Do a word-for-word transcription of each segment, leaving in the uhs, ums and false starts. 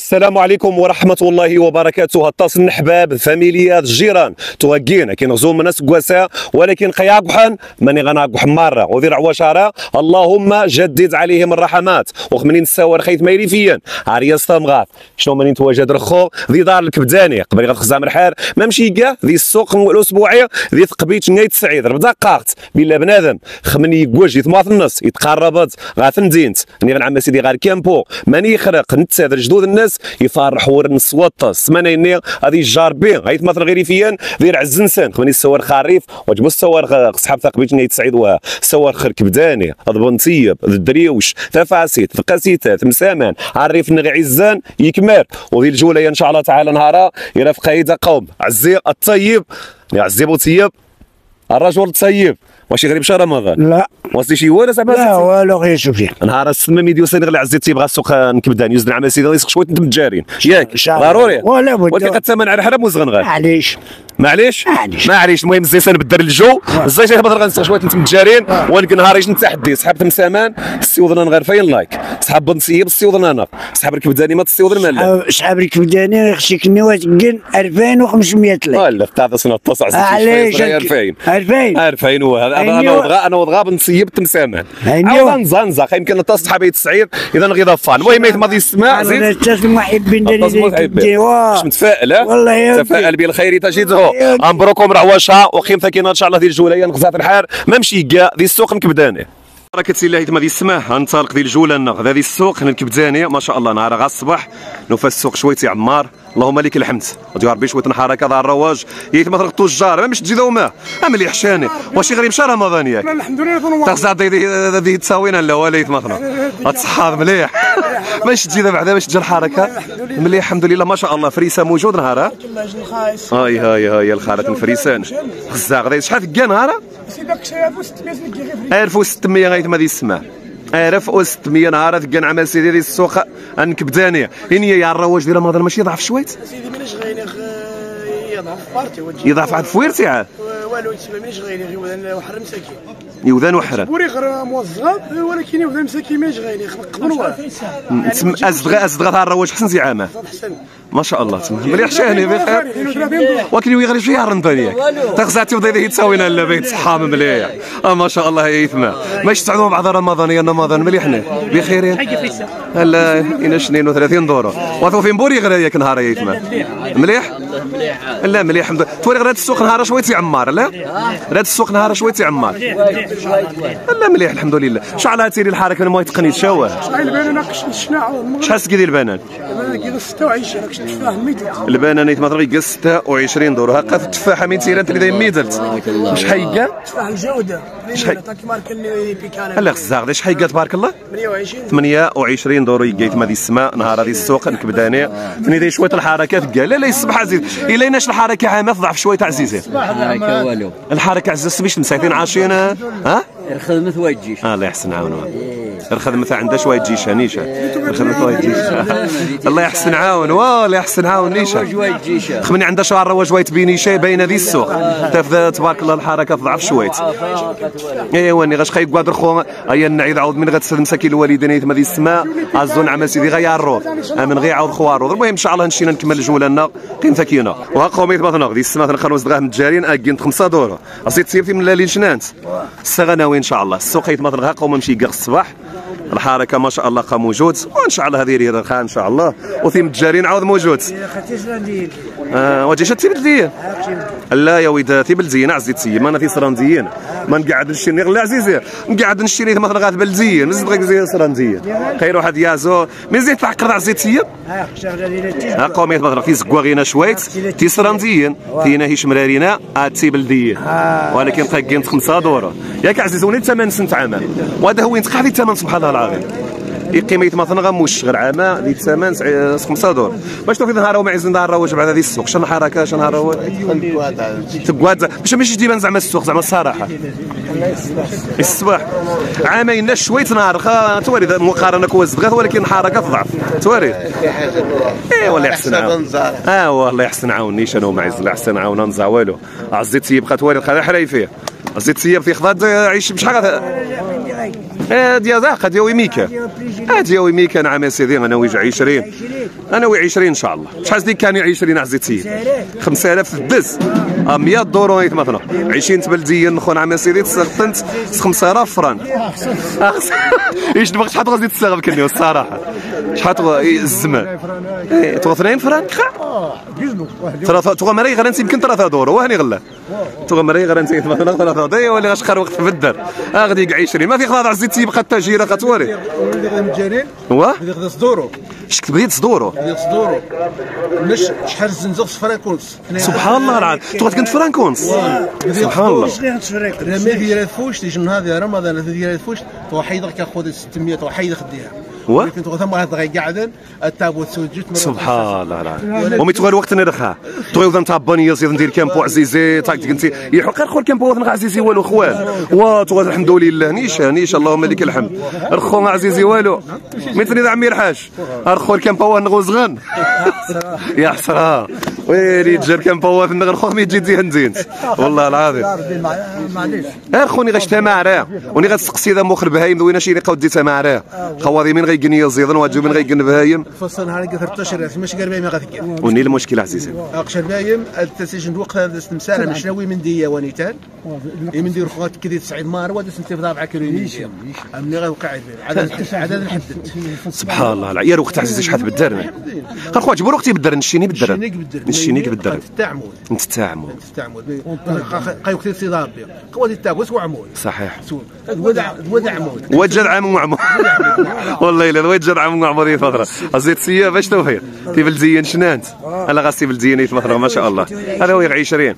السلام عليكم ورحمة الله وبركاته. التصل الحباب فاميليات الجيران توقينا كي نغزو من ناس قواسا ولكن قيا قحن ماني غناقح مرة وذي عواشارة اللهم جدد عليهم الرحمات وخمنين السوار خيث مايلي فيا عريا صامغاف شنو ماني نتواجد رخو ذي دار الكبداني قبل غتخزام الحار ما مشي كاع ذي السوق الاسبوعي ذي ثقبيت نيت سعيد ربدا قاقت بلا بنادم خمني يقواج يثماط النص يتقربت غاثندينت ني غنعمل سيدي غير كامبو ماني يخرق نتسادر جدود الناس يفرح ور نصوت سمانه اني غادي جاربين غيث مثلا غير فيان دير عز نسان خمني السوار خريف وجبو السوار صحاب ثقبيت نيت سعيد وسوار خر كبداني ضبنطيب الدريوش ثفاسيت ثقاسيتات مسامان عريف نغي عزان يكمر وذي الجوله ان شاء الله تعالى نهارا يرافق قايده قوم عزي الطيب يا عزي بوطيب الرجل الطيب واش غريب شهر رمضان؟ لا واصلي شي والو زعما؟ لا والو غير شوفي نهار السما ميديو سيدي غير عزيتي بغا السوق نكبدان يوزن عمل سيدي يسق شويه انتم متجارين ياك ضروري ولا بد ولكن قد الثمن على حرام وزغنغال معليش معليش معليش معليش المهم الزيسان بدر الجو الزيت هبط غنسق شويه انتم متجارين ولكن نهار يجي نتحدي صحاب تمسامان السيوضنا غير فين لايك صحاب بنصيب السيوضنا انا صحاب الكبداني ما السيوضنا مالا صحاب الكبداني خصك نواتقن ألفين وخمسمية لايك ولا تاع سنه تصع علاش ألفين ألفين ألفين وهذا انا وضغا انا وضغا بنصيب تمسامان او نزنزا خيمكن نتص صحابي التسعير اذا نغي ضفان المهم يتمض يسمع زيد اتصل محبين ديالي واش متفائل والله تفائل بالخير تجده امبروكم رعواشا وقيم ثكينا ان شاء الله ديال الجوليه نغزات الحار ما مشي كاع ذي السوق نكبداني بركة الله يتم ذي السماح غنطلق ذي الجوله نغ ذي السوق الكبداني ما شاء الله نهار غا الصباح نوفى السوق شويتي عمار اللهم لك الحمد ودي ربي شويه نحركه ظهر الرواج يتم مثلا التجار ما مش تجي ذوما مليح حشاني واش غريب شهر رمضان ياك الحمد لله تغزا ذي تساوينا لا ولا مثلا تصحاب مليح ماش تجي بعدا باش تجي الحركه مليح الحمد لله ما شاء الله فريسه موجود نهار هاي هاي هاي الخارة الفريسان غزا غدا شحال كا نهار ألف وستمية غايت ما ذي السماء ألف وستمية نهار كان عمل سيدي ديال السوق نكبداني إني يا الرواج ديال رمضان ماشي يضعف شويت سيدي مانيش غايني يضعف بارتي يضعف عاد فويرتي عاد والو تسمى مانيش غايني غير وذان وحر مساكين يوذان وحران بوري غير موظف ولكن يوذان مساكين مانيش غايني قبل واه تسمى ازدغا ازدغا تاع الرواج حسن زعامه ما شاء الله تسمى مليح شاهني بخير ولكن يغري شويه رمضان ياك تغزاتي وضيدي تساوينا لا بيت صحام مليح اه ما شاء الله يا يثمى ماش تعدوا بعض رمضان يا رمضان مليحنا بخير لا انا اثنين وثلاثين دورو وثو فين بوري غير ياك نهار يا يثمى مليح لا مليح الحمد لله توري غير السوق نهار شويه تعمار لا هذا السوق نهار شويه تعمار لا مليح الحمد لله شحال تيري الحركه الماء تقني تشوه البنان شحال سكيدي البنان البنان ستة وعشرين التفاح ميدل البنان مثلا غير ستة وعشرين دور هاكا التفاحه من تيران اللي دايما ميدلت شحال كا تفاح الجوده شحال بيكانا لا خزاغ شحال كا تبارك الله ثمانية وعشرين دور يقيت ما دي السماء نهار هذه السوق نكبداني ثني داير شويه الحركات كاع لا لا يصبح عزيز الا ناش الحركه عامه تضعف شويه عزيزي الحركه والو الحركه عزيز باش مساكين عاشين ها الخدمه واجيش الله يحسن عاونه الخدمه عندها شويه تجيش هنيشه الخدمه واجد تجيش الله يحسن عاون والله يحسن عاون نيشه خمني عندها شهر رواج وايت بيني شي باينه ذي السوق تبارك الله الحركه تضعف شويه ايوا ني غاش خايب كوادر خو ايا نعيد عاود من غتسد مساكين الوالدين يتم ذي السماء عزون عمل سيدي غير الروض من غير عاود خوارو المهم ان شاء الله نمشي نكمل جولنا قيم ثكينه وها قوميت مثلا ذي السماء نخلص دغاه متجارين اكين خمسة دورو اصيت سيرتي من لالين شنانت السغناوي ان شاء الله السوق مثلا قوم نمشي كاع الصباح الحركه ما شاء الله قا موجود وان شاء الله هذه رياضه ان شاء الله وثيم التجارين عاود موجود اه واجي شتي بلديه لا يا وليد تي بلديه عزيز تي ما انا في سرانديين ما نقعد نشري غير عزيزي نقعد نشري مثلا غاد بلديه نزيد غير زي سرانديه خير واحد يازو مزيد تعقد عزيز تي ها قوميت مثلا في زكواغينا شويت تي سرانديين تينا هيش مرارينا تي بلديه ولكن طاقين خمسة دورو ياك عزيز ولي ثمن سنت عامان وهذا هو ينتقع في الثمن سبحان الله العظيم قيمه مثلا غموش غير عامه ذي الثمن خمسة دور باش توفي نهار وما عايزين نهار رواج بعد هذه السوق شنو حركه شنو نهار رواج تقواد باش ماشي ديما زعما السوق زعما الصراحه الصباح عامين شويه نهار تواري مقارنه كوز بغات ولكن حركه تضعف تواري اي والله يحسن عاون اه والله يحسن عاوني شنو ما عايز الله يحسن عاون نزا والو عزيت يبقى تواري الخير حرايفيه عزيت سياب في خضات عيش بشحال ديال ذاك ديال ميكا ديال ميكا نعم يا سيدي انا ويجي عشرين انا وي عشرين ان شاء الله. شحال ديك كان عشرين عزيز سيدي؟ خمسة آلاف في الدز مية دورو مثلا عشرين بلديين خونا عمي سيدي تسقطنت خمسة آلاف فرانك. ايش دابا شحال غادي تستغرب كني الصراحه شحال الزمان تو اثنين فرانك ثلاثه تو مري غير انت يمكن ثلاثه دورو وهني غلا تو مري غير انت مثلا ثلاثه دورو ولا غاش خير وقت في الدار غادي عشرين ما في خلاص عزيز سيدي بقى التاجيره كتوري هو بدي صدورو شك بديت صدورو بدي صدورو مش شحال زنزق في فرانكونس سبحان الله العظيم تو كنت فرانكونس سبحان الله انا ما ديال فوش تيجي من هذا رمضان ديال فوش تو حيدك كاخذ ستمية تو حيدك خديها ولكن تو ثم هذا قاعدا التابوت سوجت سبحان الله العظيم ومي تغير وقت نرخا تغير ذا نتاع بانيه زيد ندير كامبو عزيزي تاك انت يحق خو الكامبو ذا عزيزي والو خوان وا تو الحمد لله نيش نيش اللهم لك الحمد رخو عزيزي والو مثلي ذا عمي الحاج رخو الكامبو نغوزغن يا حسره ويلي تجا الكامبو نغر خو مي تجي تزين زينت والله العظيم معليش اخوني غشتا معراه وني غتسقسي ذا مخر بهايم وين شي قاود ديتها معراه خوادي من غيقني زيدن واجو من غيقن بهايم فصل نهار ثلاثة عشر ماشي قال بايم غتكي وني المشكل عزيزي اقشر بايم التسجيل وقت هذا استمسار مش ناوي من ديه ونيتان من دير خوات كذي تسعيد مار ودس انت في ضابعه كريم امني غيوقع عدد عدد نحدد سبحان الله يا وقت عزيزي شحال بالدار قال خويا جبر وقتي بالدار نشيني بالدار نشينيك بالدار التعمود انت التعمود التعمود قاي وقت الصدابي قوادي التاكوس وعمود صحيح ودع ودع عمود وجد عم وعمود والله الا وجد عم وعمود هي فتره زيد سيا باش توفي تيبل زين شنانت انا غاسي بالزين يتمثل ما شاء الله هذا هو عشرين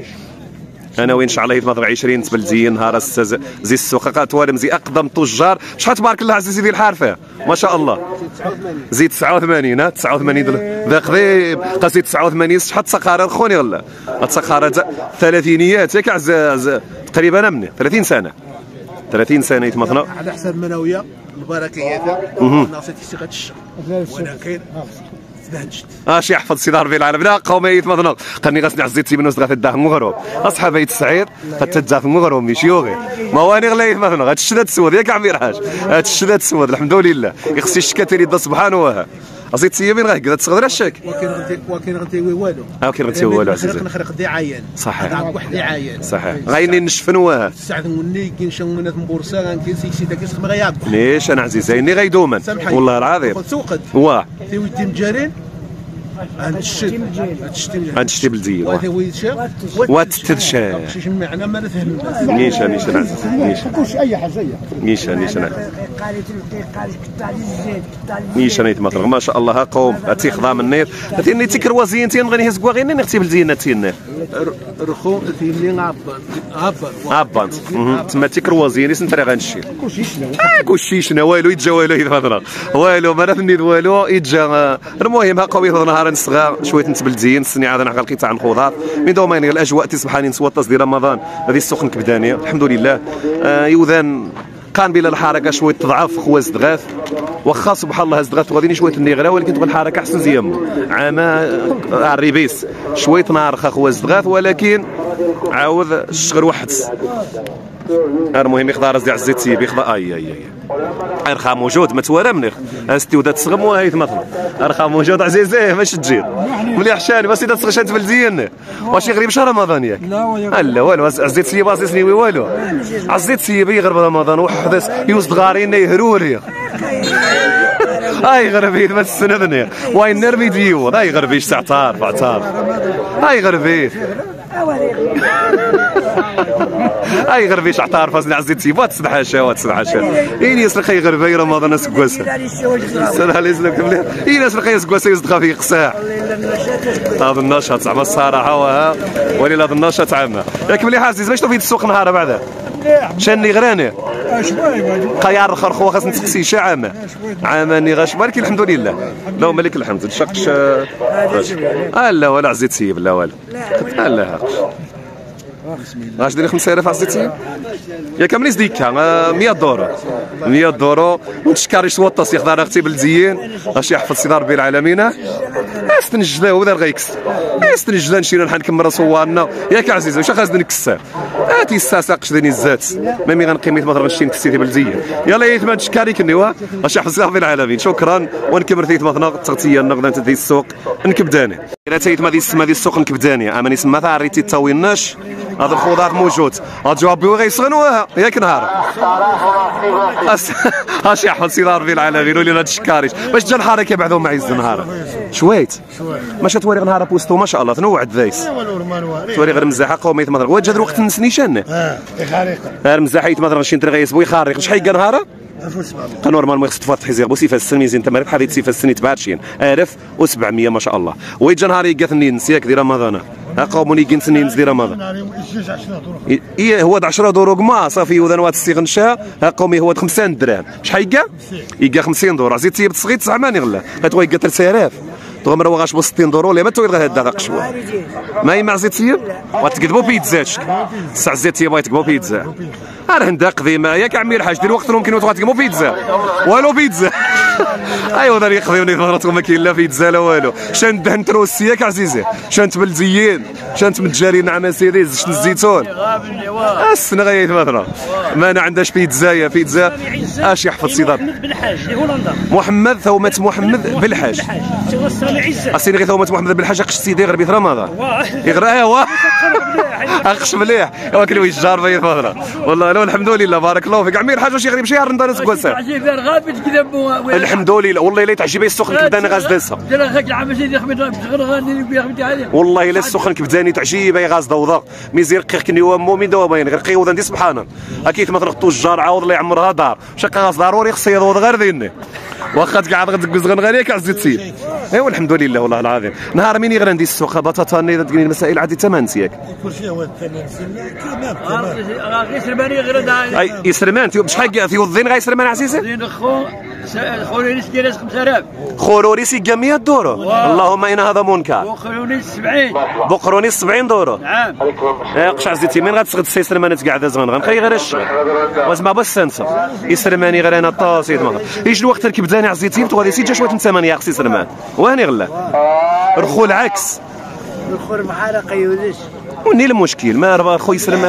انا وين شاء الله يتمثل عشرين تبلزين نهار زي السوق توالم زي اقدم تجار شحال تبارك الله عزيزي ذي الحارفه ما شاء الله زيد تسعة وثمانين تسعة وثمانين ذا قضيب قصيد تسعة وثمانين شحال تسقاره خوني ولا تسقاره ثلاثينيات ياك عز تقريبا مني ثلاثين سنه ثلاثين سنه يتمثل على حسب منويه البركيات ناصيتي سي غتشق ولكن تبهجت اش يحفظ سيدي ربي العالمين لا قومي يتمثل قني غاسني عزيتي من وسط الداه مغرب اصحابي السعيد فتتجا في المغرب مشيوغي ما واني غلا يتمثل هاد الشدات السود ياك عمي الحاج هاد الشدات السود الحمد لله يخصي الشكاتير يد سبحانه وها أصيد سيامين غاك قد تصغر الشك وكين غنتي وكين غنتي والو اه كين غنتي والو عزيزي نخرق دي عاين صحيح واحد دي عاين صحيح غايني نشفن واه سعد مني كاين شمونات من بورصه غنكي سي سي داك اسم غياك ليش انا عزيزي اني غيدوما والله العظيم سوقت واه في ودي مجارين هنشتي هنشتي بلديه واه واتتدشى شي معنى ما نفهم نيشا نيشا نيشا كلشي اي حاجه نيشا نيشا نيشا نيت مثلا ما شاء الله قوم اتيخضا من النير تيني تيكروازين تين غني هز كواغيني نختي بلدينا تين رخو تيني عبان عبان عبان تما تيكروازين سنتري غنشي كلشي شنو كلشي شنو والو يتجا والو يتفضل والو ما نفني والو يتجا المهم ها قوي نهار نصغر شويه نتبلدين السني عاد نعقل قطع الخضار من دوما الاجواء تسبحاني نسوى تصدير رمضان هذه السوق كبدانيه الحمد لله آه يوذان كان بلا الحركه شويه تضعف خواز دغاث واخا سبحان الله هز دغاث غادي شويه النغره ولكن تبقى الحركه احسن زيامو عاما الريبيس شويه نار خا خواز دغاث ولكن عاود الشغل وحد المهم يخضر ديال الزيت سيبي يخضر اي اي اي ارخا موجود ما توالى منيخ استودات تصغم وهايت مثلا ارخا موجود عزيزي باش تجي مليح شاني بس اذا تصغش انت بلديان واش غريب شهر رمضان ياك لا لا والو عزيت سيبي عزيزني والو عزيت سيبي غير رمضان وحدث يوسد غارين يهروري هاي غربيت ما تستندني وين نرمي ديو هاي غربيش تاع تعرف اعترف هاي غربيت هاي غربيش اعترف فازني عزيت سيبات تسدحاشا وتسدحاشا اين يسلق هاي غربي رمضان اسكواسا سلام عليك مليح اين يسلق اسكواسا يصدق في قساع هذا النشاط زعما الصراحه وها ولي هذا النشاط عامه ياك مليح عزيز باش توفي السوق نهار بعدا شاني غراني قيار اخر خو خاص نتقسي شي عامه عاماني غاش ولكن الحمد لله اللهم لك الحمد نشقش اه لا ولا عزيت سيب لا والو لا غاش ديري خمسة آلاف عزيت سيب يا كاملين ديكا مية دورو مية دورو ونتشكاري شوطاس ياخذ اختي بلديين باش يحفظ سيدي ربي العالمين استنجد هو ذا غيكس استنجد نمشي نحن نكمل صوارنا ياك عزيزي واش خاص نكسر هاتي الساساقش ديني الزات مامي غنقيميت مثلا نمشي نكسيتي بلديه يلا يا ثمان شكاري كني وا اش حفظ ربي العالمين شكرا ونكمل ثيت مثلا تغطيه نغدا تدي السوق نكبداني الا تيت ما دي السما دي السوق نكبداني اما نسمى تاع ريتي تاويناش هذا الخضار موجود الجوابي غيسغنوها ياك نهار اش يحفظ سيدي ربي العالمين ولينا تشكاريش باش جا الحركه بعدهم معز نهار شويت ما شات وريغ نهار بوستو ما شاء الله تنوع دايس توري غير مزاحه قوميت مثلا واجد الوقت نسنيشان اه خارق غير مزاحيت مثلا شي نترغيس بوي خارق شحال كان نهار نورمال ما خصك تفاض حزير بو سيفاس السنيزين انت مريت حديت سيفاس السني تبارشين ألف وسبعمية ما شاء الله ويجا نهار يقات نسياك دي رمضان ها قوموني كين سنين دي رمضان ايه هو عشرة دروغ ما صافي وذنوات السيغنشا ها قومي هو خمسة دراهم شحال يقا يقا خمسين دولار زيد تيب صغيت تسعة ماني غلا غتوا يقا ثلاثة آلاف تغمر واش ب ستين دورو ولا ما توير غير هذا قشوه ما يمع زيت تيب وتقدبوا بيتزاتك ساعه زيت تيب تقبوا بيتزا راه هندا قديمه ياك عمي الحاج دير وقت ممكن تقدموا بيتزا والو بيتزا ايوا دار يقضيوني ضغطكم ما كاين لا بيتزا لا والو شان دهن تروسي ياك عزيزي شان تبلزيين شان متجارين نعم سيدي زشت الزيتون السنه غايت مثلا ما انا عندهاش بيتزايا بيتزا اش يحفظ سيدار محمد ثومه محمد بالحاج اسيني غير ثومه محمد بالحاج قش سيدي غير بيت رمضان يغرى ايوا اقش مليح ايوا كلو يجار بيت مثلا والله لو الحمد لله بارك الله فيك عمي الحاج واش يغري شي رمضان سكوسه الحمد لله والله الا تعجبني السخن كبداني غاز داسه والله الا السخن كبداني تعجبني غاز دوضه ميزير قيق كني هو مؤمن دوا باين غير قيوضه ندي سبحانه اكيد ما ترقطوا الجار عاود الله يعمرها دار شقا غاز ضروري خصو يضوض غير ذيني واخا تقعد غتكوز غنغالي كعزيت سيد ايوا الحمد لله والله العظيم نهار مين يغرى ندي السوق بطاطا ني تقولي المسائل عادي ثمن سياك كلشي هو الثمن تمام راه يسرماني غير اي يسرمان بشحال في الظين غيسرمان عزيزي الظين خو خورينيس ديال خمسة آلاف خوروريس يقا مية دورو اللهم ان هذا منكر بقرونيس سبعين بقرونيس سبعين دورو نعم قش عزيتي من غتسغد السيسرمان تقعد زمان غنخلي غير الشغل واسمع بس سنسه يسرماني غير انا طاسيت مثلا يجي الوقت الكبداني عزيتي تغادي سي جا شويه ثمانية خصي سرمان وهاني غلا رخو العكس رخو بحال قيودش وني المشكل ما راه خويا سرمان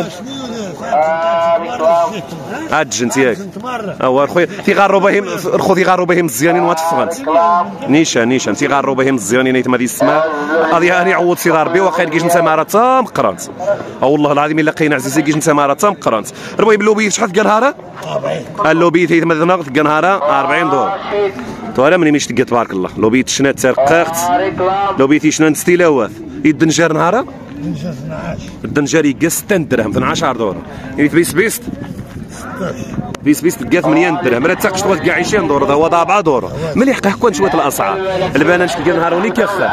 عاد جنت ياك اوا خويا تيغاروا بهم رخو تيغاروا بهم مزيانين وتفغنت نيشان نيشان تيغاروا بهم مزيانين نيت ما دي السماء غادي هاني عوض سي ربي واخا كيجي انت ماره تام قرانت او والله العظيم الا لقينا عزيزي كيجي انت ماره تام قرانت ربي بلوبي شحال تلقى نهار اللوبي تيت مثلا تلقى نهار أربعين دور تو مني مش تلقى تبارك الله لوبي تشنا ترققت لوبي تيشنا ستيلاوات يدنجر نهار الدنجر يلقى ستة درهم اثناش دور يعني بيس بيست بيس بيست تلقى ثمانية درهم راه تاقش تلقى عشرين دور هو أربعة دور ملي حقا كون شويه الاسعار البنان تلقى نهار وني كافه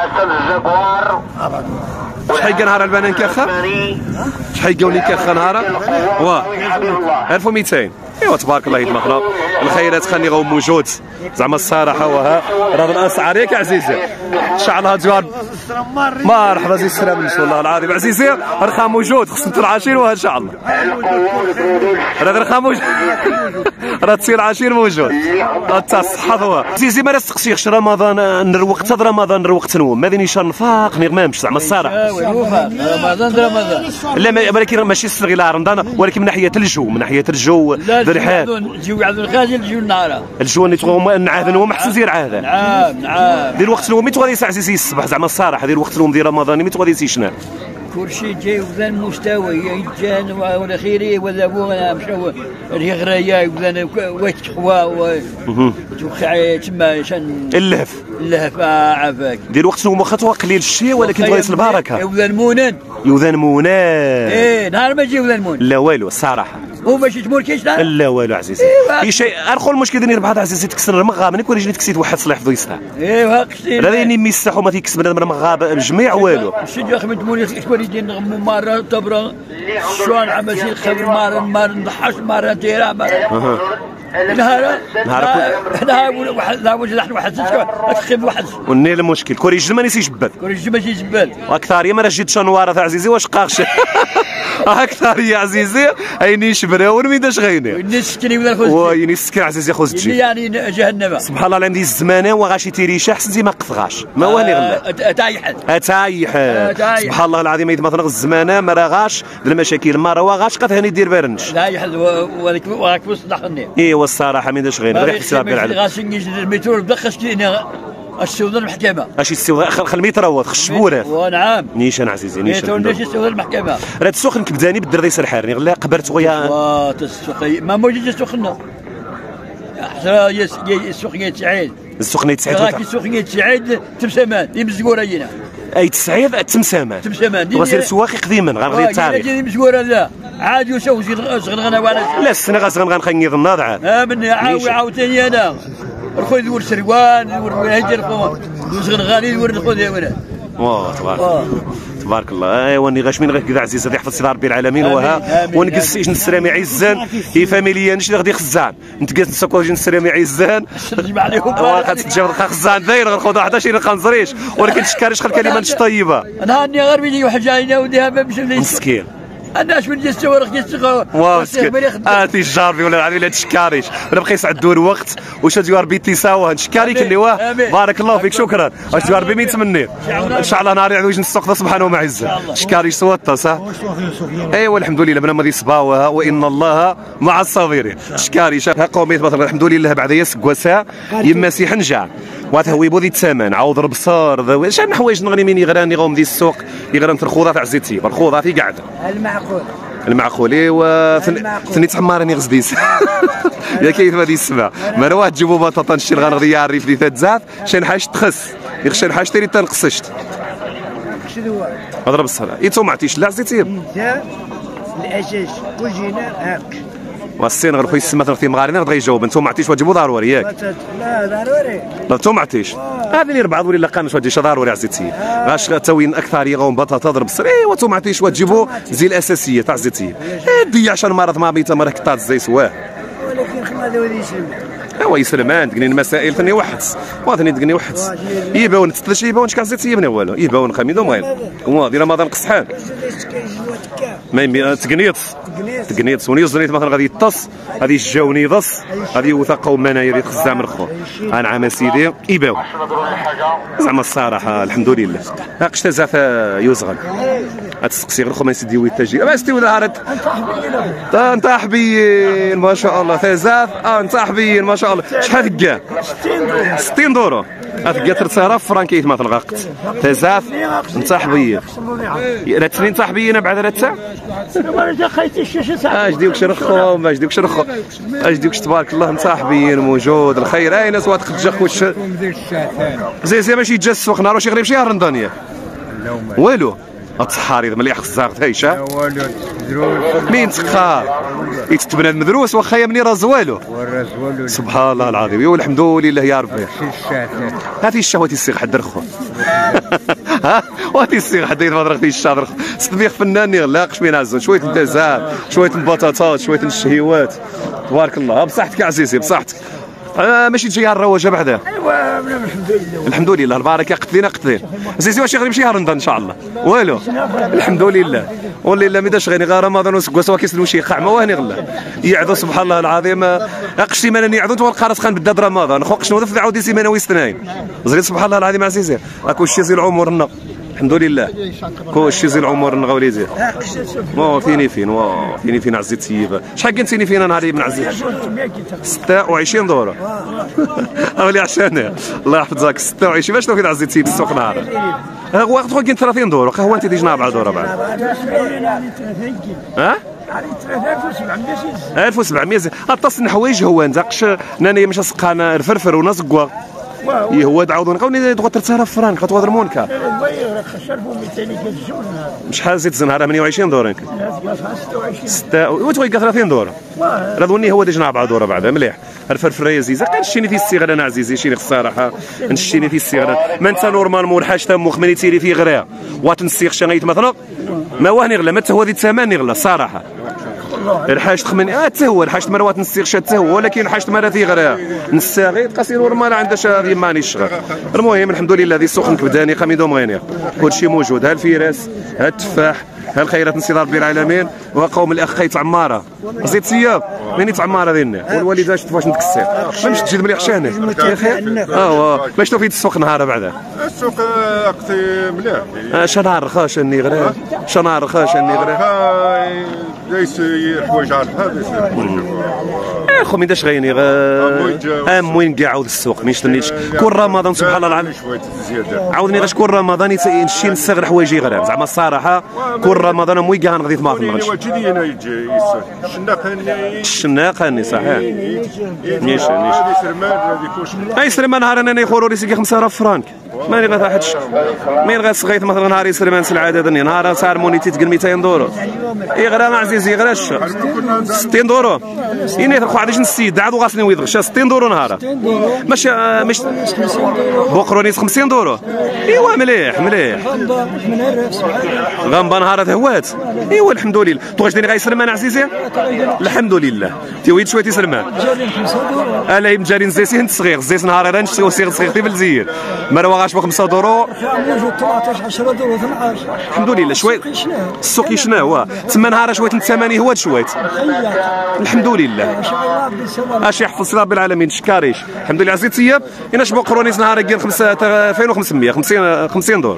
شحال يلقى نهار البنان كافه شحال يلقى ولي كافه نهار واه ألف ومئتين ايوا تبارك الله يتمخنا الخيرات خلي غو موجود زعما الصراحه وها راه الاسعار ياك عزيزي شعلها جوار مرحبا زي السلام والله العظيم عزيزي رخا موجود خصنا العشير وها ان شاء الله راه رخا موجود راه تصير عشير موجود تا الصحه هو عزيزي ما نسقسيكش رمضان نروق حتى رمضان نروق تنوم ما ذي نشان نفاق نغمامش زعما الصراحه رمضان رمضان لا ولكن ماشي الصغير لا رمضان ولكن من ناحيه الجو من ناحيه الجو الرحال الجو عاد الغازي الجو النهار الجو اللي تغوم نعاذن هو محسن زير عاذن نعم نعم دير وقت الوم تغادي ساعه عزيزي الصباح زعما الصراحه دير وقت الوم ديال رمضان مي تغادي سيشنا كلشي جاي وذان مستوى يجان ولا خيري ولا بو مشاو الغرايا وذان واش تخوا وتوخع تما شان اللهف اللهف عافاك دير وقت الوم واخا قليل الشيء ولكن تغادي البركه وذان مونان يوذان مونان ايه نهار ما يجي وذان مون لا والو الصراحه هو ماشي تمولكيش لا لا والو عزيزي اي شيء ارخو المشكل ديال بعض عزيزي تكسر المغاب ملي كون يجي تكسيت واحد صلاح فضو يسحب ايوا قصدي هذا يعني ميسح وما تيكسب بنادم المغاب الجميع والو شجع خمت مولي شكون يدي نغمو مره تبرا شلون عمسي خبر مره مره نضحش مره تيرا مره نهار نهار نهار واحد لا وجه لحد واحد تخيب واحد وني المشكل كوري الجمل يسي جبال كوري الجمل يجي جبال واكثر يا ما راه جيت شنواره عزيزي واش قاغش اكثر يا عزيزي ايني شبراون مين داش غيني الناس سكني ولا خوز ويني السكن عزيزي خوز تجي يعني جهنم سبحان الله العظيم. الزمانه وغاشي تيريشا حسن زي ما قطغاش ما واني غلا تايحد اتايح سبحان الله العظيم. اذا مثلا الزمانه ما راغاش المشاكل ما راه غاش قد هاني دير برنش تايحد وراك وراك وصلحني ايوا الصراحه مين داش غيني غير حساب غير على غاشي المترو دخلت كاين السودان المحكمه اش السوق خل الميتروات خشبورات ونعم نيشان عزيزي نيشان نيشان السودان المحكمه راه السخن كبداني بالدري سرحارني غلا قبرت خويا وا تسوقي ما موجود السخنه حتى السخنيه سعيد السخنيه سعيد راكي السخنيه سعيد تمسمان يمزقوره هنا اي تسعيد التمسامان تمسمان وسير سواقي قديما غنغير التاريخ ديالي مزقوره لا عاد يسوي زغنغنا وانا لا السنه غازغن غنخنيض الناض عاد ها من عاود عاوتاني انا الخوي يدور سروان يدور هجر خو زغنغاني يدور الخوذ يا ولاد واه تبارك تبارك الله. ايوا ني غاش من غير كذا عزيز غادي يحفظ سيدي ربي العالمين وها ونقص نسرامي عزان هي فاميليا نشي غادي خزان نتقاس نسكوجي نسرامي عزان نجمع عليهم واخا تتجاوب خزان داير غنخوض واحد شي خنزريش ولكن شكاريش خل كلمه مش طيبه انا هاني غير بيدي واحد جاينا وديها ما مشى مسكين انا اش من جست ورق جست واو اتي الجاربي ولا العبي لا تشكاريش ولا بقى يسعدوا الوقت واش ديوار بي تيساوه نشكاريك اللي واه بارك الله فيك شكرا واش ديوار بي مين تمني ان شاء الله نهار يعود نسوق سبحانه ومعزه شكاريش سوطه صح ايوا الحمد لله بنا مدي صباوها وان الله مع الصابرين شكاريش ها قوميت مثلا الحمد لله بعد يسكوسا يما سي حنجع وتهويبو ذي الثمن عوض البصار شان حوايج نغني مين يغراني غوم دي السوق يغران في الخوضه تاع زيتي الخوضه في قاعده المعقول المعقول ايوا ثني تحمرني غزديس يا كيف غادي يسمع ما رواه تجيبوا بطاطا نشي الغنغدي يعرف لي ثلاث زعف شان حاجه تخس يخشى حاجه تري تنقصشت اضرب الصلاه ايتو ما عطيش لا زيتي انت الاساس وجينا هاك والسين غير خويا السما ثلاثي مغارين غادي يجاوب انتم ما عطيش وتجيبوا ضروري ياك لا ضروري لا انتم ما عطيش هذه اللي ربعه ولا قانش وتجي ضروري عزيتي غاش توين اكثر يغون بطاطا ضرب الصري وانتم ما عطيش وتجيبوا زي الاساسيه تاع زيتي دي عشان مرض ما بيتا مرة كطات زي سواه ولكن خما ذولي يسلم هو يسلمان تقني المسائل ثاني واحد وثاني تقني واحد يباون تتلش يباون شكا زيتي يبني والو يباون خميدو مغير وادي رمضان قصحان ما تقنيط تقنيط وني زريت مثلا غادي يطص غادي يجاوني يضص غادي يوثق مناير يتخزع من الخو انا عام سيدي يباو زعما الصراحه الحمد لله قشتا زعف يوزغل تسقسي غير خو ما سيدي ويتاجي ما سيدي ولا عرض انت حبيين ما شاء الله ثلاث اه انت حبيين ما شاء الله شحال كاع ستين دورو هذاك ثلاثة آلاف فرانكيت مثلا غاقت ثلاث انت حبيين لا تسنين انت حبيين بعد لا تاع اش ديوك شرخو اش ديوك شرخو اش ديوك تبارك الله انت حبيين موجود الخير اي ناس واتخ تجخ واش زي زي ماشي يتجا السوق نهار واش يغرب شي رمضانيه والو الصحاري ملي خزاق هيشا مين تخار يتبنى المدروس واخا يمني راه زوالو سبحان الله العظيم والحمد لله يا ربي هاتي الشهوة السيغ حد رخو ها وهاتي السيغ حد يضرب الشهر صدبيخ فنان يغلاقش بين عزون شويه الدزال شويه البطاطات شويه الشهيوات تبارك الله بصحتك يا عزيزي بصحتك آه ماشي تجي الروجه بعدا ايوا الحمد لله الحمد لله البركه قتلينا قتلين زيزي واش يغرب شي رمضان ان شاء الله والو الحمد لله والله مي داش غير رمضان وسكوا كيسلو شي قاع ما واني غلا يعدو سبحان الله العظيم اقش سيمانه يعدو تو القرص خان بداد رمضان خو قشنو في عاودي سيمانه ويستناين زريت سبحان الله العظيم عزيزي راكو شي زي العمر الحمد لله كلشي زي العمر نغوليزي مو فيني فين واو فيني فين عزيز تيبه شحال كنتيني فين انا ابن عزيز ستة وعشرين دوره اولي عشان الله يحفظك ستة وعشرين باش توكل عزيز تيب السوق نهار ها وقت خو كاين ثلاثين دوره قهوه انت ديجنا أربعة دوره بعد ها ألف وسبعمية اتصل حوايج هو نزقش ناني مش سقانا الفرفر ونزقوا اي هو تعاودوا نقولني تغوت ثلاثة آلاف فرانك غتوضر مونكا شحال زيت الزنهار ثمانية وعشرين دوره يمكن ستة وتوي ثلاثين دوره راه ظني هو ديجنا أربعة دوره بعدا مليح الفرفره زيزه كنشيني في الصغار انا عزيزي شيني الصراحه نشيني في الصغار ما انت نورمالمون الحاج تمو خمني تيري في غرا واتنسيخ شنيت مثلا ما وهني غلا ما حتى هو ذي الثمن غلا الصراحه الحاج تخمني اه حتى هو الحاج مروات نسيغ حتى هو ولكن الحاج مرا في غير نساغي قاسي نورمال عندهاش هذه ماني الشغل المهم الحمد لله هذه السوق كبداني قاميدو مغينيا كلشي موجود ها الفراس ها التفاح هل خيرات نسي ربي العالمين وقوم الاخ خيت عماره زيد سياب ماني عماره ديالنا والوالده شفت واش نتكسر ما مش تجي مليح شاني خير اه باش تو في السوق نهار بعدا السوق اختي مليح شنهار رخاش اني غير شنهار رخاش اني غير ليس حوايج عارفها اخو من داش غيني ام وين كاع عاود السوق ما يشتنيش كل رمضان سبحان الله العظيم عاودني غاش كل رمضان نمشي نستغل حوايجي غير زعما الصراحه كل رمضان موي كاع نغدي ما نغديش الشناقاني صحيح نيش نيش اي سلمان نهار انا يخوروا لي سيكي خمسة آلاف فرانك ماني غا واحد مين غا صغيت مثلا نهار يسلمان العاده دني نهار صار مونيتي تقل مئتين دورو اي غير ما عزيزي غير ستين دورو يني ترخو عادش نسيد عاد غاسني ويدغش ستين دورو نهار ماشي مش بوقرونيس خمسين دورو ايوا مليح مليح غنبا نهار هوات ايوا الحمد لله تو واش ديري غا يسلمان عزيزي الحمد لله تيويد شويه تيسلمان الا يمجارين زيسي انت صغير زيت نهار انا نشتي صغير صغير في الجزائر مروه غاش ب خمسة دورو عشرة دورو اثناش الحمد لله شويه السوق يشنا هو تما نهار شويه الثمانيه هو شويه الحمد لله اش يحفظ ربي العالمين شكاريش الحمد لله عزيز طياب انا شبو قرونيس نهار كاين خمسة ألفين وخمسمية خمسين خمسين دورو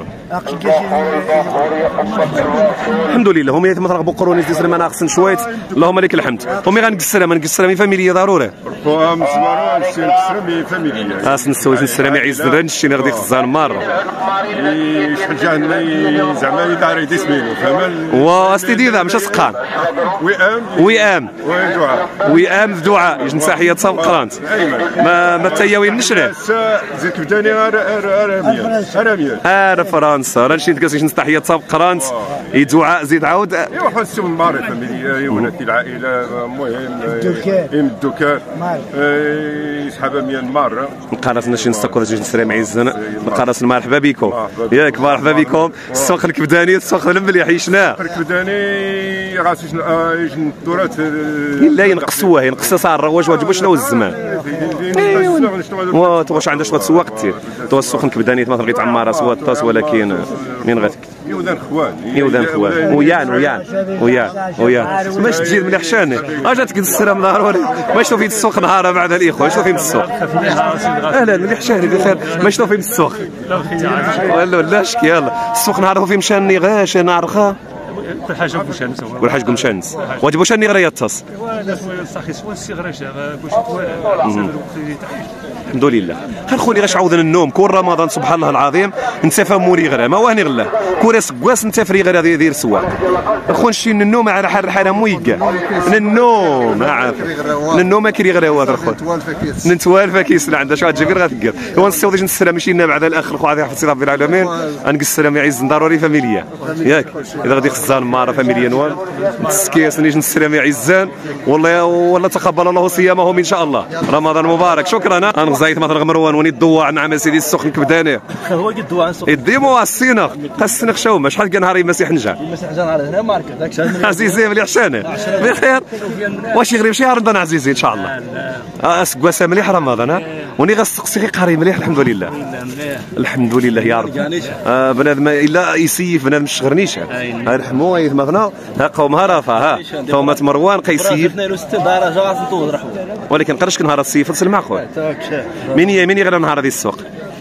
الحمد لله هم مثلا غبو قرونيس ديال ما ناقصين شويه اللهم لك الحمد هم غنكسر ما نكسر مي فاميليه ضروري خوام سمارو نكسر مي فاميليه اس نسوي نسلم يعز نشي نغدي خزان مره يشجعنا زعما يدار يدي سمينو فهمت واستي ديدا ماشي سقان وئام وئام ودعاء وئام في دعاء يجن ساحيه تصاب قرانت ما ما تياوي نشره زيد كبداني اراميه اراميه ار فرنسا راه شي تكاسيش نستحيه تصاب قرانت يدعاء زيد عاود ايوا حسوا من ماري فاميليا ولات العائله المهم ام الدكان يسحبها ميانمار نقارس نشي نستكر جوج نسري معيزنا نقارس مرحبا بكم ياك مرحبا بكم السوق الكبداني السوق المليح يشنا الكبداني راسي شنو التراث لا ينقصوه ينقص صار الرواج واجبو شنو الزمان وا واش عندها شويه تسوق كثير تو السوق الكبداني مثلا غيت عماره سوا الطاس ولكن من غاتك يودان خوان يودان خوان ويان ويان ويان ويان باش تجي مليح شاني اجاتك السلام ضروري باش تو في السوق نهار بعد الاخوه شنو في السوق اهلا مليح شاني بخير باش تو في السوق ولا لا شكي يلا السوق نهار في مشاني غاش نعرخه كل حاجه بوشانس كل حاجه بوشانس واجب وشاني غير يتص صاحي سوا الصغراش كلشي توالى الحمد لله خير خوني غاش عوضنا النوم كل رمضان سبحان الله العظيم نتفا موري غير ما وهني غلا كوراس كواس نتفري غير هذه دير سوا اخو نشي النوم على حال حاله مويكا النوم عارف النوم كري غير هو اخو نتوالف كيس عندها شي تجي غير غتقر هو نسيو ديج السلام ماشي بعد الاخر خو غادي يحفظ ربي العالمين انك السلام يعز ضروري فاميليا ياك اذا غادي خزان ماره فاميليا نوال تسكيس نيجي السلام يعزان والله والله تقبل الله صيامهم ان شاء الله رمضان مبارك شكرا انا زايد مثلا مروان وني الضواع نعم سيدي السخن كبداني هو قد الضواع السخن يديمو السينخ خاصني شومه شحال كان نهار يمسيح نجا يمسيح نجا على هنا ماركه داك عزيزي مليح شاني بخير واش يغرب شي رمضان عزيزي ان شاء الله اسكواسه مليح رمضان وني غنسقسي قاري مليح الحمد لله الحمد لله يا رب آه بنادم الا يسيف بنادم ما شغرنيش رحموا مثلا ها قوم هرفه ها قومه مروان قيسيف ولكن قرش نهار السيف فصل مع خويا مين هي مين يغرى نهار هذه السوق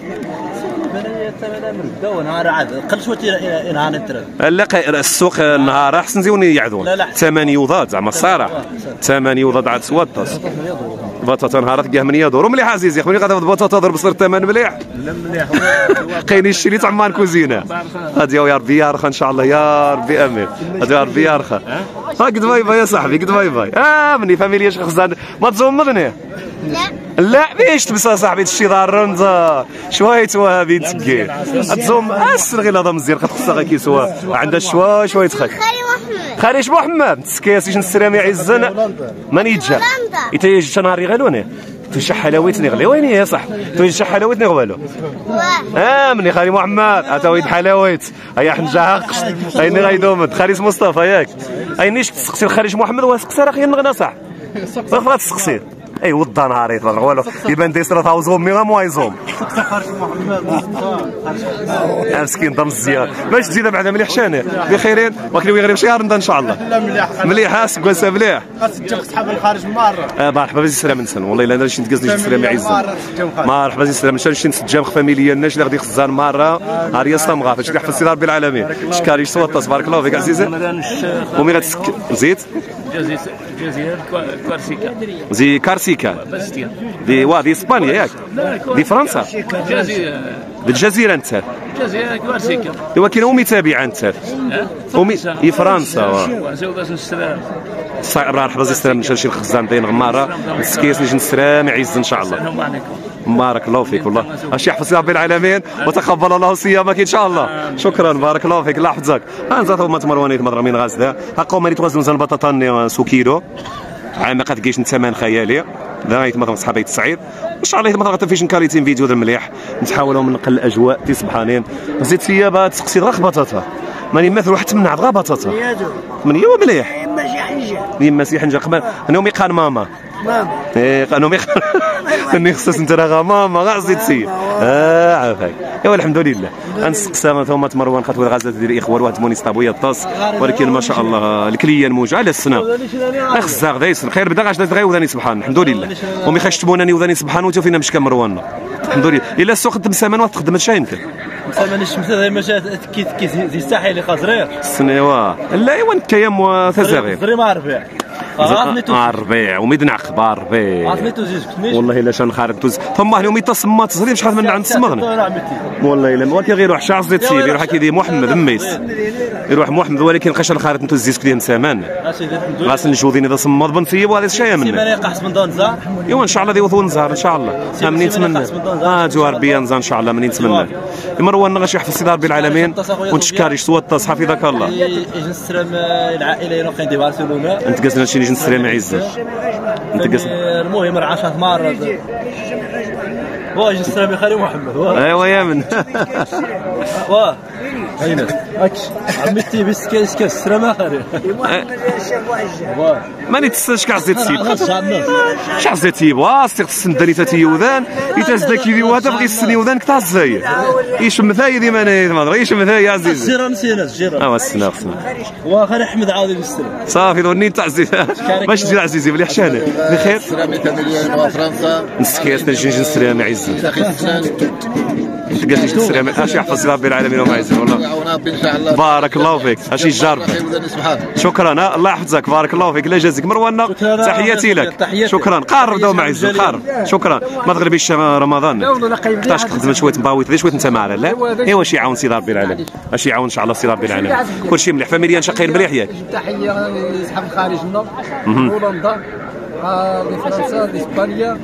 نهار عاد قلت واش نهار نتر لا السوق النهار احسن زيوني يعذون ثمانية يوضات زعما الصراحه ثمانية يوضات عاد سوطاس بطاطا نهارات كاع من يدور مليح عزيزي خويا غادي بطاطا ضرب بصر الثمن مليح لا مليح قاينين شريت عمان كوزينه هادي يا ربي يرخى ان شاء الله يا ربي امين هادي يا ربي يرخى ها قد باي باي يا صاحبي قد باي باي اه مني فاميليا شي خزان ما تزومضني لا لا باش تبس صاحبي تشي دار رمزه شويه وهابي تسكي تزوم اسر غير هذا مزيان خاصها غير كيسوا عندها شويه شويه خير خارج محمد تسكياسيش نسرامي عزنا ماني يتجا يتيجي نهاري غالوني توش حلاوتني غلي ويني يا صح توش حلاوتني غوالو اه مني خالي محمد اتا ويد حلاوت هيا حنجا قشط هيني غايدومد خالي مصطفى ياك هينيش تسقسي الخارج محمد واسقسي راه غير نغنى صح راه تسقسي اي وضا نهاري تبارك والو يبان دي سرا تاوزوم مي موي زوم مسكين ضم الزيار باش تزيد بعدا مليح شاني بخيرين ولكن غير شي ان شاء الله مليح مليح اسك كويس مليح خاص تجيب صحاب الخارج مره اه مرحبا بزي السلام نسن والله الا انا شي نتقزني شي السلام يعز مرحبا بزي السلام نشان شي نسجام فاميليا الناس اللي غادي خزان مره هاريا صامغا فاش يحفظ سي رب العالمين شكاري صوت تبارك الله فيك عزيزي ومي غتسك زيد جزيرة كارسيكا زي كارسيكا دي وا دي اسبانيا ياك دي فرنسا جزيرة بالجزيره انت جزيرة كارسيكا ايوا كاين امي تابعه انت امي في فرنسا زوجة السلام مرحبا زي السلام نشان شي الخزان داين غماره مسكيس نجي نسلام يعز ان شاء الله السلام عليكم بارك الله فيك والله اش يحفظ رب العالمين وتقبل الله صيامك ان شاء الله شكرا بارك الله فيك الله يحفظك انت هما تمروانيت مضرمين غازده هاكو ماني توازن زن البطاطا سو كيلو عام ما قدكيش ثمن خيالي دايت مثلا صحابي الصعيد ان شاء الله مثلا غتفيش نكاليتين فيديو ذا مليح نتحاولوا نقل الاجواء تي سبحانين زيد فيا با تسقسي غير بطاطا ماني مثل واحد تمنع غير بطاطا من يوم مليح يما شي حنجه يما شي حنجه قبل انا امي قان ماما ماما ايه قانو مي اني خصك انت راه ماما غا زيد سي اه عافاك ايوا الحمد لله غنسقسا ثم مروان خاطر الغازات ديال الاخوان واحد مونيس طابويه الطاس ولكن ما شاء الله الكليان موجع على السنه خزاق دايس خير بدا غاش غير وذاني سبحان الحمد لله ومي خشتمونني وذاني سبحان وتو فينا مشكا مروان الحمد لله الا السوق خدم سمن تخدم شي يمكن سمن الشمس هذا مشات كي كي زي الساحل خزرير السنه لا ايوا كيام وثزاغي زري ما ربيع الربيع وميدنا اخبار ربيع عطنيتو زيز والله الا شان خارج توز ثم اليوم يتصمت تصريف شحال من عند سمغنا والله الا ولكن غير واحد شعر زيد سيدي يروح كيدي محمد ميس يروح محمد ولكن قشر خارج نتو زيز كدير سامان غاس نجودين اذا صمد بنثيب وهذا الشيء منه سيمانه يقحص من دون زهر ايوا ان شاء الله ديوثو نزهر ان شاء الله منين نتمنى اه جوار بيا نزهر ان شاء الله منين نتمنى مروان غاش يحفظ سيدي ربي العالمين ونتشكاريش سوات حفظك الله يجي السلام العائله يروحين دي بارسلونه انت قاسنا شي نجي نسلم عزه انت قاسنا المهم راه عشرة مرات واه يجي السلام يا خالي محمد ايوا يا من واه هينا هاكش عمتي بس كاس كاس السلام يا خالي ماني تستاش كاع زيت سيب شاع زيت سيب واسي السنداني تاتي وذان يتازدا كيدي وهذا بغي السني وذان كتا الزايد يشم ثاي ديما انا ما ادري يشم ثاي يا عزيزي الجيران نسينا الجيران اه السنا السنا واخا احمد عاودي بالسلام صافي ظني تاع عزيزي باش تجي عزيزي مليح شانك بخير سلامي كاملين فرنسا مسكين نجي نجي نسلم عزيزي قالت لي السلام اش يحفظ ربي العالمين وما يزيد والله بارك الله فيك اش يجرب شكرا الله يحفظك بارك الله فيك لا يجازيك مروان تحياتي لك شكرا قارب داو مع عزيز قارب شكرا ما تغلبيش رمضان قداش تخدم شويه مباويط شويه انت معنا لا ايوا شي يعاون سي ربي العالمين اش يعاون ان شاء الله سي ربي العالمين كلشي مليح فاميليا شقير مليح ياك تحيه لاصحاب الخارج هولندا دي فرنسا دي اسبانيا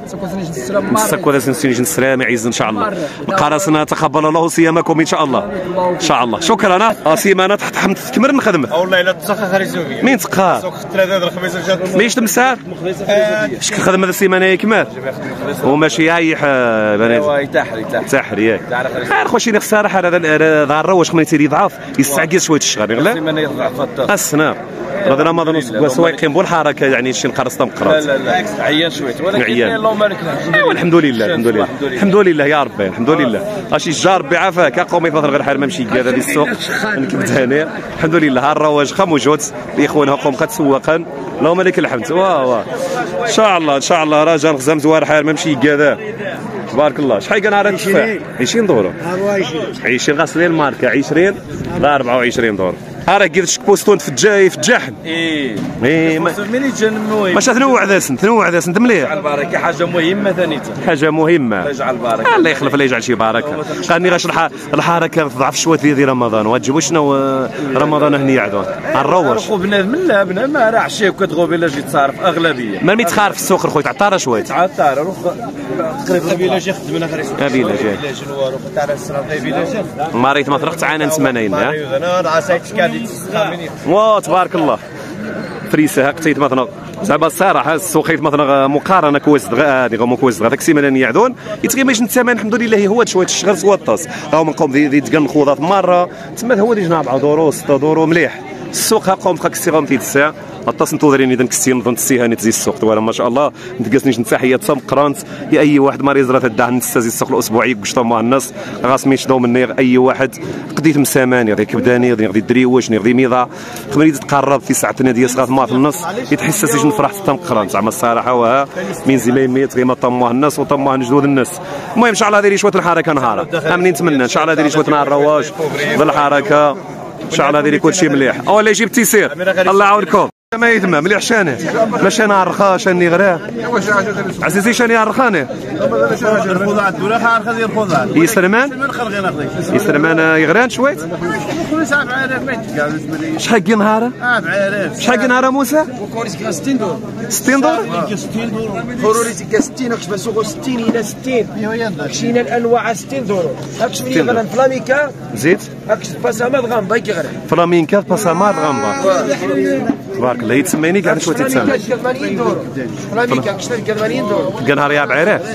مسك ولا سنسيني نسلام يعز ان شاء الله قرصنا تقبل الله صيامكم ان شاء الله ان شاء الله شكرا سيمانه تحت حمد تكمل نخدم والله الا تسخ خارج زوجي مين تقى سوق ثلاثه الخميس جات ماهيش تمسار شكون خدم هذا السيمانه يكمل وماشي يعيح بنات ايوا يتاحر يتاحر تاحر ياك خير خوشي خساره هذا ظهر واش خميتي يضعف يستعجل شويه الشغل غير السيمانه يضعف الطاس السنه هذا رمضان سوايقين بالحركه يعني شي نقرص مقراط لا لا لا عيان شويه ولكن اللهم بارك ايوا الحمد لله الحمد لله الحمد لله يا ربي الحمد لله اشي الجار ربي عافاك قومي مثلا غير حال ما مشي كذا في السوق نكبد هنا الحمد لله ها الرواج خا موجود الاخوان قوم قد سواقا اللهم لك الحمد واه واه ان شاء الله ان شاء الله راجل خزام زوار حال ما مشي كذا تبارك الله شحال كان على التفاح عشرين دورو عشرين غاسلين الماركه عشرين لا أربعة وعشرين دور ها راه قلت بوستون في الجاي في الجحن ايه ايه ملي جا المهم باش تنوع ذاسن تنوع ذاسن مليح البركه حاجه مهمه ثانيته حاجه مهمه الله يجعل البركه الله يخلف الله يجعل شي بركه قالني غاش الحركه تضعف شويه ديال رمضان وتجيبوا شنو رمضان هني عدوان الروج بنادم لا بنادم ما راه عشيه كتغوبي الا جيت صارف اغلبيه ما ميتخارف في السوق خويا تعطى شويه تعطى روح تقريبا بلا جي خدمنا خريج بلا جي روح تاع السنه بلا جي ماريت ما طرقت تعانى سمانين انا انا عساك كادي وا تبارك الله فريسه هكتيت مثلا زعما الصراحه السوق مثلا مقارنه كويس هذه غو كويس هذاك السيمانه يعدون يتغيمش الثمن الحمد لله هو شويه الشغل سوا الطاس راهو منقوم ذي تقن الخوضات مره تما هو اللي جناب دورو ستة دورو مليح السوق قوم خاك السيغام في الساعه اتص نتوذريني دنك السين ظن السيهاني تزي السوق ولا ما شاء الله نتقاسنيش نتاحيه تم قرانت يا اي واحد ماري زرات الداه نستازي السوق الاسبوعي قشطه مع الناس غاسمي شداو مني اي واحد قديت مساماني غادي كبداني غادي غادي دريوش غادي ميضا خمري تقرب في ساعه ديال صغات ما في النص يتحس سيج نفرح تم قرانت زعما الصراحه وها من زي ميت غير ما طموه الناس وطموه جدود الناس. المهم ان شاء الله ديري شويه الحركه نهار امنين نتمنى ان شاء الله ديري شويه نهار رواج بالحركه ان شاء الله ديري كلشي مليح. اولا يجيب تيسير الله يعاونكم ما يتم مليح شانه ماشي انا رخا شاني غراه عزيزي شاني رخاني الخضار الدوله خا ديال الخضار يسلمان يسلمان يغران شويه شحال كي نهار شحال كي نهار موسى ستين دور ستين دور خروري تلقى ستين اكش بسوق ستين الى ستين كشينا الانواع ستين دور اكش من يغران فلاميكا زيد اكش باسامات غامضه كيغران فلامينكا باسامات غامضه تبارك الله يتسميني كاع شويه تتسمى ثمانين دور فلاميكا اكش ثمانين دور تلقى نهار يا بعيرات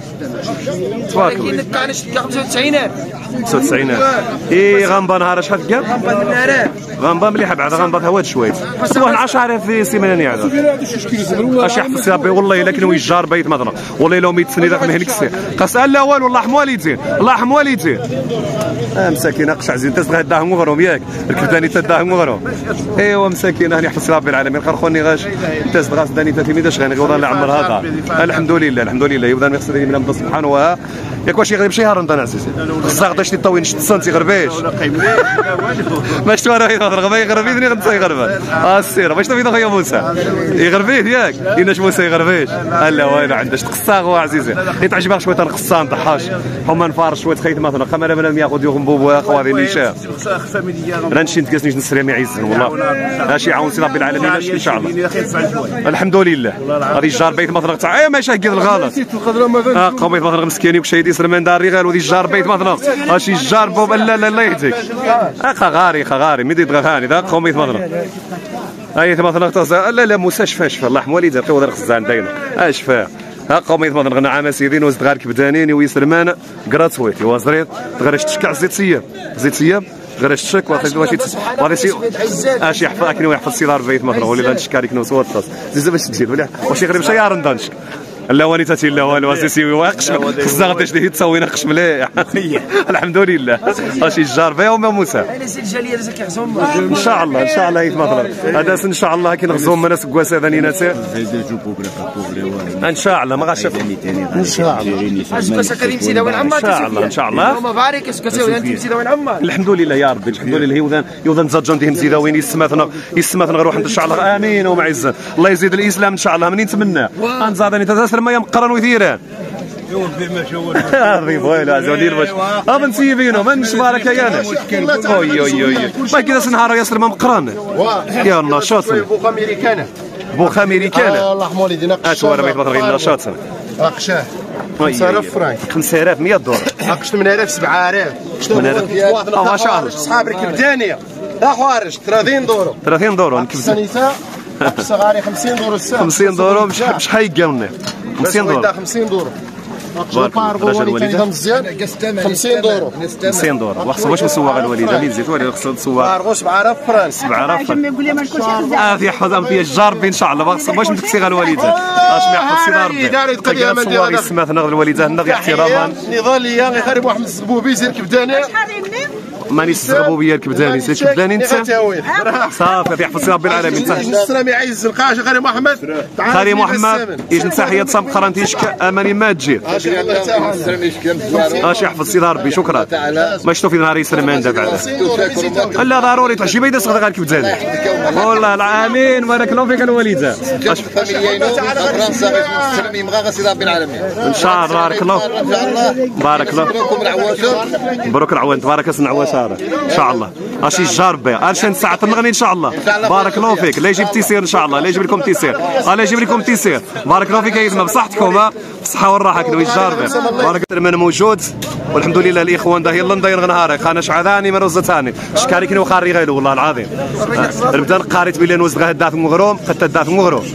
تبارك الله ولكن كان تلقى خمسة وتسعين خمسة وتسعين اي غامبا نهار شحال تلقى غامضه النهار غامبا مليحه بعد غامبا هواد شويه صباح عشرة آلاف في سيمانه هذا اش يحفظ ربي والله الا كانوا يجار بيت مثلا والله لو ميت سنه داخل مهلك السير قاس لا والو الله يرحم والدين الله يرحم والدين اه مساكين قش عزيز انت تغداهم وغروم ياك ركبتاني تداهم وغروم ايوا مساكين راني يحفظ ربي العالمين خرخوني غاش انت غاس داني تاتي ميداش غني غورا لا عمر هذا الحمد لله الحمد لله يوضان يخسر من الله سبحانه وتعالى ياك واش يغرب شي هار انت عزيزي الزاق داش طوين شت سنتي غرباش باش تو راه يغرب يغربيني غنسى يغرب اه السير باش تبي خويا موسى يغربيه ياك يناش موسى يغربيش لا والو عنداش تقصاغ عزيزي يتعجبك شويه تنقصان ضحاش هما نفارش شويه خيط مثلا خمره من ياخذ يوم بوبو خوادي نيشا راه نمشي نتكاسنيش نسري ما يعزن والله ماشي يعاون سي ربي العالمين ان شاء الله الحمد لله غادي الجار بيت مثلا تاع اي ماشي هكا الغلط اه قوميت مثلا مسكيني وكشي يسلمان داري غير ودي الجار بيت مثلا ماشي الجار بوب لا لا الله يهديك اخا غاري خغاري ميدي دغاني ذا قوميت مثلا اي مثلا لا لا موسى شفا شفا الله يرحم والديه قيود الخزان دايما اه شفا ها قوميت مثلا غنى عام سيدين وزد غير كبدانين ويسلمان كراتويت وزريت تغرش تشكع زيت سيام زيت سيام غير الشك واخا واش غادي سي اش يحفظ كني يحفظ سيلار بيت مثلا ولي نشكاريك نوس وطاس زيد باش تجي واش يغرب شي يار ندانش لا وانيتاتي لا والو سيسي واقش خزا غادي تشدي تصوي نقش مليح الحمد لله اش الجار بها وما موسى ان شاء الله ان شاء الله يتمثل هذا ان شاء الله كي نغزوهم ناس كواس هذا نيناتي ان شاء الله ما غاش ان شاء الله ان شاء الله ان شاء الله الحمد لله يا ربي الحمد لله يوذان يوذان زجان ديهم زيداوين يسماتنا يسماتنا غير واحد ان شاء الله امين ومع عزه الله يزيد الاسلام ان شاء الله منين نتمنى انزادني تتسر ما يمقرن وثيران هذي فويل عزوني باش ها بنسيبينو ما نشبارك يا انا اوي اوي اوي ما كذا سنهار ياسر ما مقرن يا النشاط بوخ امريكانه بوخ امريكانه الله يرحم والدينا اشوار ما يطلع غير النشاط اقشاه خمسة آلاف فرانك خمسة آلاف مية دولار اقش ثمانية آلاف سبعة آلاف ثمانية آلاف ما شاء الله اصحاب الكبدانيه لا حوارج ثلاثين دورو ثلاثين دورو نكبد صغاري خمسين دورو الساعه خمسين دورو شحال يقلنا خمسين دورو خمسين دورو خمسين دورو خمسين دورو وخصو واش مسوغ الوالده مين زيت ولا خصو تسوغ بارغو سبعة آلاف فرنك سبعة آلاف اه في حزام في الجار ان شاء الله واش واش متكسي الوالده اش ما يحفظ سي ربي داري تقضي ما ديال سماتنا الوالده لنا احتراما نضاليه غير خارب واحد الزبوبي زير كبداني ماني تزغبوا بيا الكبداني سير كبداني انت صافي يحفظ ربي العالمين السلام يعز القاش غير محمد خالي محمد يجي تحيه تصام قرانتيش اماني ما تجي اش يحفظ سي ربي شكرا ما شفتوا في نهار يسلمان دابا لا ضروري تعشي بيدا صغير غير الكبداني والله العامين بارك الله فيك الوالده فرنسا سلمي مغا سي ربي العالمين ان شاء الله بارك الله بارك الله مبروك العوان تبارك اسم عواش ان شاء الله اشي الجار بها ارشان ساعه نغني ان شاء الله بارك الله فيك لا يجيب تيسير ان شاء الله لا يجيب لكم تيسير الله يجيب لكم تيسير بارك الله فيك يا بصحتكم بالصحه والراحه كنو الجار بها بارك الله موجود والحمد لله الاخوان ده يلا ندير نهارك خانا شعذاني من رزه ثاني شكاري كنو خاري غيلو والله العظيم نبدا قاريت بلي نوز غا داف مغروم قد داف مغروم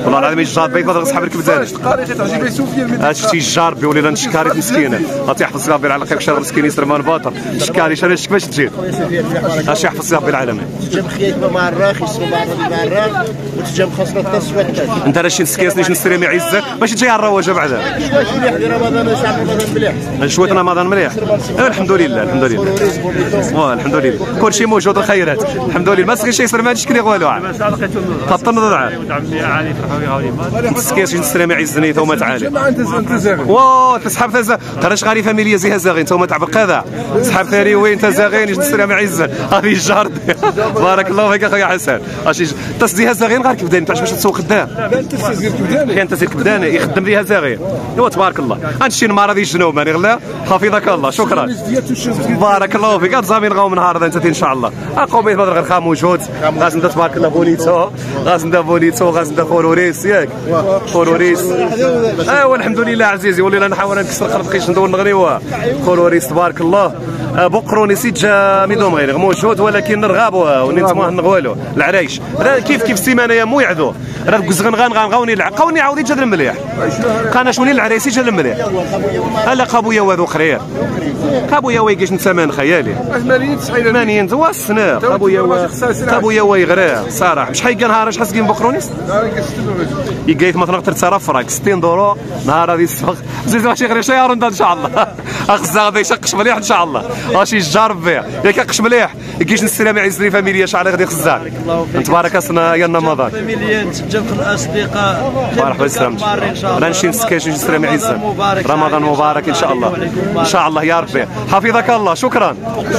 والله العظيم الجار بيت ما صحاب الكبداني هاد شتي الجار بي ولينا نشكاريت مسكينه غادي يحفظ ربي العالمين خير شر مسكين يسلمان باطل شكاري شرا كيفاش تجي اش يحفظ ربي العالمين تجيب خياطه مع الراخ يسرو بعض مع الراخ وتجيب خاصنا التصويت انت راه شي نسكيس نيش نستري مع عزه باش تجي على الرواجه بعدا شويه مليح ديال رمضان شعب رمضان مليح شويه رمضان مليح ايوا الحمد لله الحمد لله واه الحمد لله كلشي موجود الخيرات الحمد لله ما سقيش يصير ما تشكلي والو خاطر نضع نسكيس نستري مع عزني ثم تعالي واه تسحب ثزا تراش غاري فاميليا زي هزاغين ثم تاع بالقذا سحب ثاني وين تزاغين نستري مع عزه هذه الجار بارك الله فيك اخويا حسن اش تصديها زاغين غير كبداني باش تسوق خدام كاين تسير كبداني يخدم ليها زاغين ايوا تبارك الله هادشي نمار هذه الجنوب ماني غلا حفظك الله شكرا بارك الله فيك زامين غاو من نهار انت ان شاء الله اقوم بيت بدر غير خا موجود غاز انت تبارك الله بونيتو غاز انت بونيتو غاز انت خوروريس ياك خوروريس ايوا الحمد لله عزيزي ولينا نحاول نكسر خرطقيش ندور نغنيوها خوروريس تبارك الله بقروني سيت جا ميدوم غير موجود ولكن نرغابوا ونتما نغوالو العرايش راه كيف كيف السيمانه يا مو يعذو راه كزغن غان غنغاوني العقوني عاودي جا المليح قانا شوني العرايسي جا المليح هلا قابويا وهذو خرير قابويا ويقيش نتسمان خيالي ثمانين توا السنه قابويا قابويا ويغرا صراحه شحال كان نهار شحال سكين بقرونيس يقيت مثلا ترى فراك ستين دورو نهار هذه السوق زيد ماشي غير شي رندا ان شاء الله اخزا غادي يشقش مليح ان شاء الله ماشي جارب فيها يا كيقش مليح يجيش السلام عزري فاميليا شحال غادي يخزا تبارك اسنا يا رمضان فاميليا تجمع الاصدقاء مرحبا يسلمك راه نمشي نسكاش نجي السلام عزه رمضان مبارك ان شاء الله ان شاء الله يا ربي حفظك الله شكرا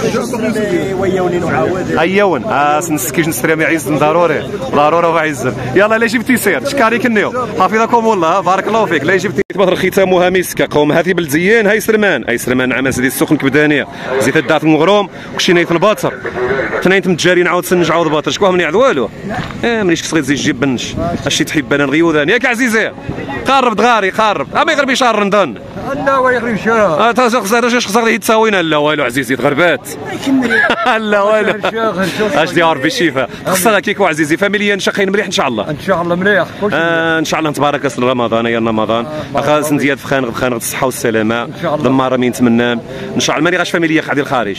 ايون اس نسكيش نسلام عز ضروري ضروري وعز يلا لا جبتي سير شكاري كنيو حفظكم الله بارك الله فيك لا جبتي بدر ختامها مسكه قوم هذه بلزيان هاي سلمان هاي سلمان عام سيدي السوق الكبدانيه زيت الدات المغروم وكشينا في الباطر اثنين تمتجارين عاود سنج عاود باطر شكون من يعد والو اه مليش كصغير زيد جيب بنش اش تحب انا نغيوذان ياك عزيزي قارب دغاري قارب اما يغرب شهر رمضان لا ويغرب شهر اه تا خسر اش خسر يتساوينا لا والو عزيزي تغربات لا والو اش دي ربي الشفاء خسر كيكو عزيزي فاميليا شقين مليح ان شاء الله ان شاء الله مليح آه ان شاء الله تبارك اسم رمضان يا رمضان خاص نزيد في خانق خانق الصحه والسلامه ضماره مين نتمنى ان شاء الله ماني غاش فاميليا قاعدين الخارج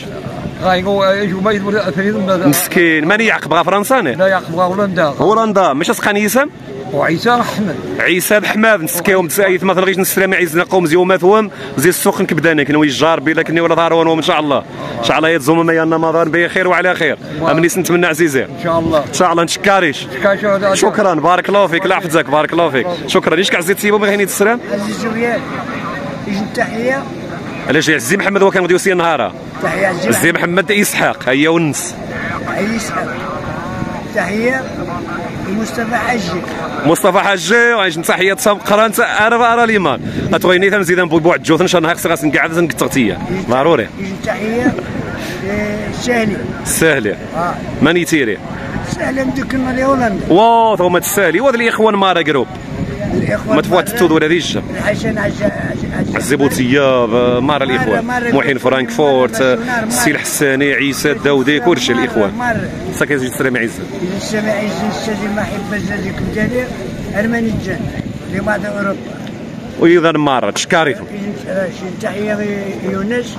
مسكين ماني يعقب غا فرنسا لا يعقب غا هولندا هولندا ماشي سقاني يسام وعيسى احمد عيسى بحماد نسكيو متسايت مثلا غيش نسلم عزنا قوم زيو مثوم زي السوق نكبداني كنوي الجار بي لكني ولا ضارون ان شاء الله ان شاء الله يتزوم ما يانا رمضان بخير وعلى خير امني نتمنى عزيزي ان شاء الله ان شاء الله نشكاريش شكرا بارك الله فيك لا يحفظك بارك الله فيك شكرا ليش كعزيت سيبو ما غيني السلام عزيز ريال يجي التحيه علاش عزي محمد هو كان غادي يوصي النهار تحيه عزيز عزي محمد اسحاق هيا ونس اسحاق تحيه مصطفى حجي مصطفى حجي وعايش تحيه قران انا ارى الايمان اتغيني نزيد نبوع الجوث ان شاء الله خاص نقعد نكتغتيه ضروري تحيه سهلي سهلي اه ماني تيري سهلي ندك المالي هولندا واو هما السالي وهذا الاخوان مارا جروب ما تفوت التوض ولا ديش حسن عزبوتيه مارا الاخوان محين فرانكفورت السي الحساني عيسى الداودي كلشي الاخوان ساكن يجي السلام عزه السلام عزه الاستاذ محب الزازي كمدالي ارماني الجن لبعض اوروبا وايضا مارا تشكاريكم تحيه يونس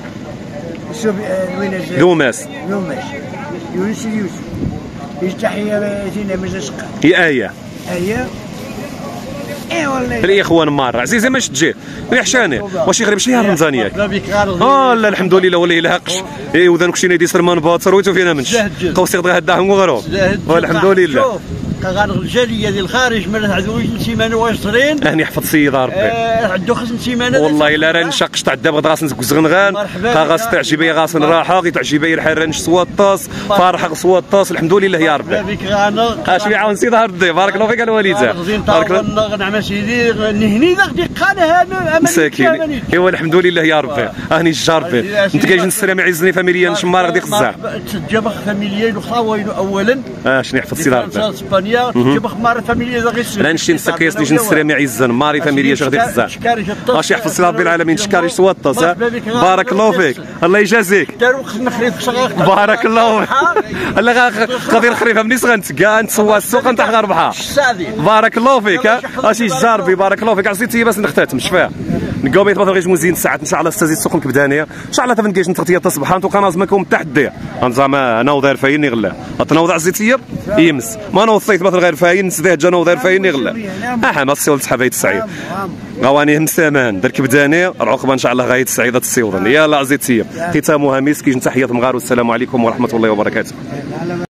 لوماس لوماس يونس يوسف تحيه زينه مزسقه هي ايه ايه ايه والله الاخوان مارا عزيزي ماش تجي ويحشاني واش يغرب شي رمضان ياك اه لا الحمد لله ولا يلحقش اي وذا كشي نيدي سرمان باطر ويتو فينا منش قوسي غدا هداهم وغرو والحمد لله كان الجاليه ديال الخارج من عندو سيمانه وعشرين هاني يحفظ سيد ربي عندو خمس سيمانه والله الا راه نشقش تعدى بغد غاس نزغنغان غاس تعجبي غاس نراحه غي تعجبي الحرنش سوا الطاس فرحه سوا الطاس الحمد لله يا ربي بك انا اش يعاون سيد ربي بارك الله فيك الوالده بارك الله نعم سيدي نهني ذاك دقانه هذا مساكين ايوا الحمد لله يا ربي هاني الجاربي انت كاين السلام عزني فاميليا نشمار غادي خزاع تجابخ فاميليا وخاوين اولا اه شنو يحفظ سيد ربي فاميليا جيب خمار فاميليا غير انا نشتي نسكيس نيجي نسري مع عزن ماري فاميليا غادي خزان اش يحفظ ربي العالمين شكاري سوطس بارك الله فيك الله يجازيك بارك الله فيك الله غادي نخريفها منين صغنت كاع نتسوى السوق نتاع غربحه بارك الله فيك اشي جاربي بارك الله فيك عزيتي باش نختاتم شفاه نقاو بيت غير مزيان ساعات ان شاء الله استاذ السوق كبدانيه ان شاء الله تفنكيش نتغطيه تصبح انتو قناه تحدي زعما انا وداير فاين غلا تنوضع عزيتيه يمس ما انا وصيت مثلا غير فاين نسديه جا وداير فاين غلا اه ما السيول حبايت السعيد غواني مسامان دار كبدانيه العقبه ان شاء الله غايت سعيده السيوطن يلا عزيتيه ختامها مسك تحيه مغار والسلام عليكم ورحمه الله وبركاته.